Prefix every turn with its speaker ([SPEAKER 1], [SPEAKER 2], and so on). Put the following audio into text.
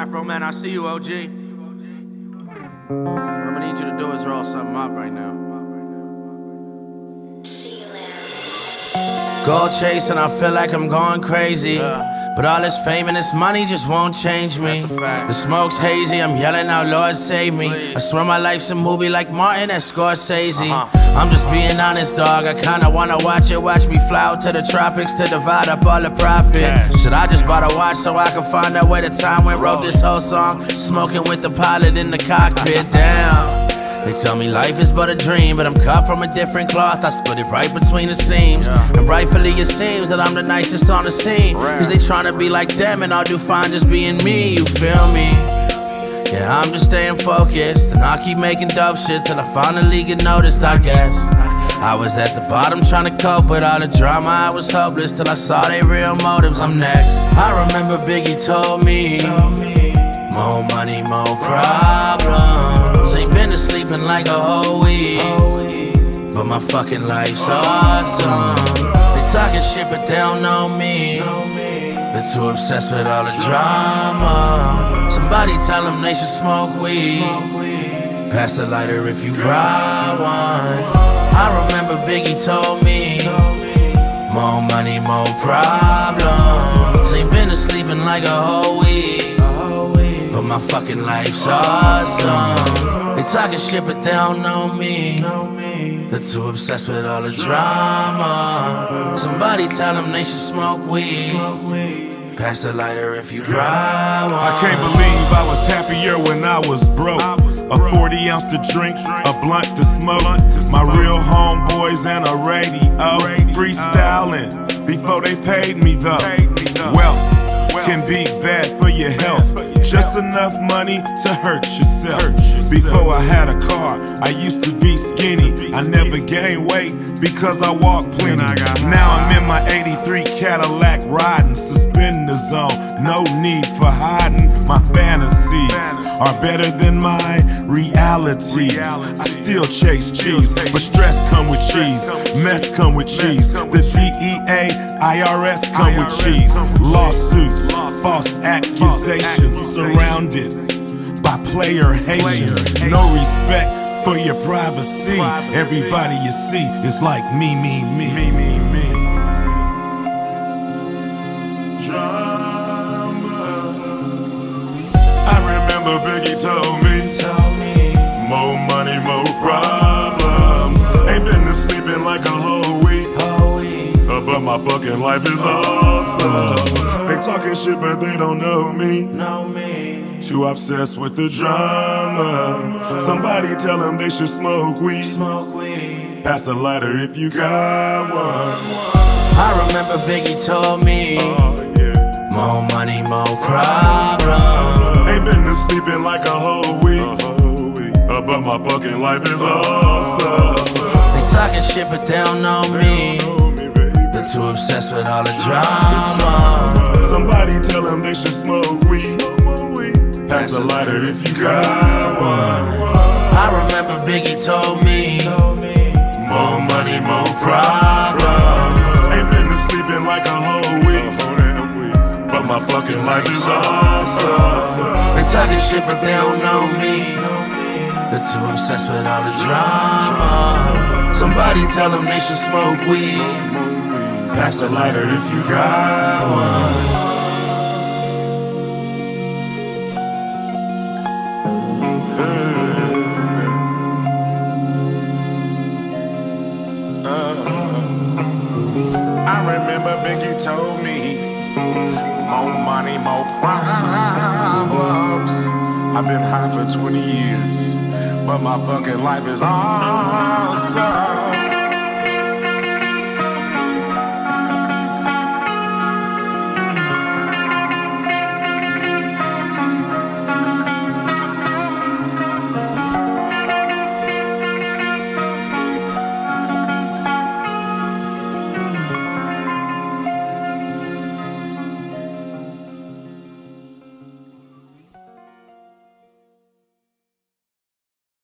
[SPEAKER 1] Afroman, I see you, OG. What I'm gonna need you to do is roll something up right now. Gold chasing, I feel like I'm going crazy. But all this fame and this money just won't change me. The smoke's hazy, I'm yelling out, Lord save me. I swear my life's a movie like Martin and Scorsese. I'm just being honest, dog. I kinda wanna watch me fly out to the tropics to divide up all the profit. Should I just bought a watch so I can find out where the time went? Wrote this whole song, smoking with the pilot in the cockpit. Damn. They tell me life is but a dream, but I'm cut from a different cloth. I split it right between the seams. And rightfully it seems that I'm the nicest on the scene. Cause they tryna be like them and I'll do fine just being me, you feel me? Yeah, I'm just staying focused, and I'll keep making dope shit till I finally get noticed, I guess. I was at the bottom trying to cope with all the drama, I was hopeless till I saw they real motives, I'm next. I remember Biggie told me, more money, more problems. Ain't been to sleeping like a whole week, but my fucking life's awesome. They talking shit but they don't know me. They're too obsessed with all the drama. Somebody tell them they should smoke weed. Pass the lighter if you ride one. I remember Biggie told me, more money, more problems. Ain't been to sleeping like a whole week, but my fucking life's awesome. They talking shit but they don't know me. They're too obsessed with all the drama. Somebody tell them they should smoke weed. Pass the lighter if you drive one.
[SPEAKER 2] I can't believe I was happier when I was broke. A 40 ounce to drink, a blunt to smoke. My real homeboys and a radio. Freestyling before they paid me though. Wealth can be bad for your health. Just enough money to hurt yourself. Before I had a car, I used to be skinny. I never gained weight because I walked plenty. Now I'm in my 83 Cadillac riding, suspender zone. No need for hiding. My fantasies are better than my realities. I still chase cheese, but stress come with cheese. Mess come with cheese. The DEA, IRS come with cheese. Lawsuits, false accusations, surrounded by player Haitians. No respect for your privacy. Everybody you see is like me, me, me, me, me, me. Drama. I remember Biggie told me, more money, more problems. Ain't been to sleeping like a whole week, but my fucking life is awesome. They talking shit but they don't know me. Too obsessed with the drama. Somebody tell them they should smoke weed. Pass a lighter if you got one.
[SPEAKER 1] I remember Biggie told me, more money, more problems.
[SPEAKER 2] Ain't been to sleeping like a whole week, but my fucking life is awesome.
[SPEAKER 1] They talking shit but they don't know me. They're too obsessed with all the drama.
[SPEAKER 2] Somebody tell them they should smoke weed. Pass a lighter if you got one.
[SPEAKER 1] I remember Biggie told me, more money, more problems.
[SPEAKER 2] Ain't been to sleeping like a whole week, but my fucking life is awesome.
[SPEAKER 1] They talking shit but they don't know me. They're too obsessed with all the drama. Somebody tell them they should smoke weed. Pass a lighter if you got one.
[SPEAKER 3] I remember Biggie told me, more money, more problems. I've been high for 20 years, but my fucking life is awesome.